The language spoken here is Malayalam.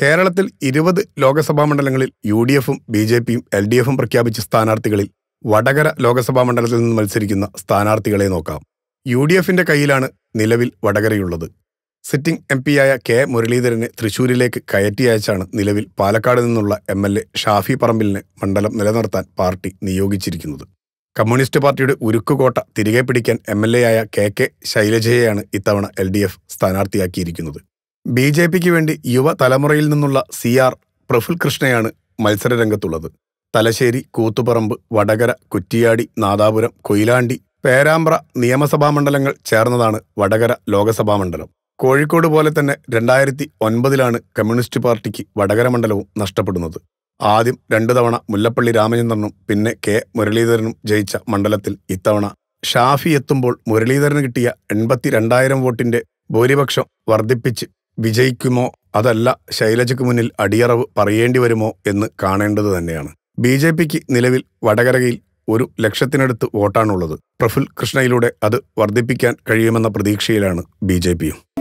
കേരളത്തിൽ 20 ലോക്സഭാ മണ്ഡലങ്ങളിൽ UDFും BJPയും LDFും പ്രഖ്യാപിച്ച സ്ഥാനാർത്ഥികളിൽ വടകര ലോക്സഭാ മണ്ഡലത്തിൽ നിന്ന് മത്സരിക്കുന്ന സ്ഥാനാർത്ഥികളെ നോക്കാം. UDFിന്റെ കയ്യിലാണ് നിലവിൽ വടകരയുള്ളത്. Sitting MP-യായ K. മുരളീധരനെ തൃശൂരിലേക്ക് കയറ്റി അയച്ചാണ് നിലവിൽ പാലക്കാട് നിന്നുള്ള MLA ഷാഫി പറമ്പിലിനെ മണ്ഡലം നിലനിർത്താൻ പാർട്ടി നിയോഗിച്ചിരിക്കുന്നത്. കമ്മ്യൂണിസ്റ്റ് പാർട്ടിയുടെ ഉരുക്കുകോട്ട തിരികെ പിടിക്കാൻ MLA-യായ KK ശൈലജയെയാണ് ഇത്തവണ LDF സ്ഥാനാർത്ഥിയാക്കിയിരിക്കുന്നത്. BJPക്ക് വേണ്ടി യുവതലമുറയിൽ നിന്നുള്ള CR പ്രഫുൽ കൃഷ്ണയാണ് മത്സരരംഗത്തുള്ളത്. തലശ്ശേരി, കൂത്തുപറമ്പ്, വടകര, കുറ്റിയാടി, നാദാപുരം, കൊയിലാണ്ടി, പേരാമ്പ്ര നിയമസഭാ മണ്ഡലങ്ങൾ ചേർന്നതാണ് വടകര ലോക്സഭാ മണ്ഡലം. കോഴിക്കോട് പോലെ തന്നെ 2009 കമ്മ്യൂണിസ്റ്റ് പാർട്ടിക്ക് വടകര മണ്ഡലവും നഷ്ടപ്പെടുന്നത്. ആദ്യം 2 തവണ മുല്ലപ്പള്ളി രാമചന്ദ്രനും പിന്നെ K. മുരളീധരനും ജയിച്ച മണ്ഡലത്തിൽ ഇത്തവണ ഷാഫി എത്തുമ്പോൾ മുരളീധരന് കിട്ടിയ 82,000 വോട്ടിന്റെ ഭൂരിപക്ഷം വർദ്ധിപ്പിച്ച് വിജയിക്കുമോ അതല്ല ശൈലജയ്ക്ക് മുന്നിൽ അടിയറവ് പറയേണ്ടി വരുമോ എന്ന് കാണേണ്ടത് തന്നെയാണ്. BJPക്ക് നിലവിൽ വടകരയിൽ 1 ലക്ഷത്തിനടുത്ത് വോട്ടാണുള്ളത്. പ്രഫുൽ കൃഷ്ണയിലൂടെ അത് വർദ്ധിപ്പിക്കാൻ കഴിയുമെന്ന പ്രതീക്ഷയിലാണ് BJPയും.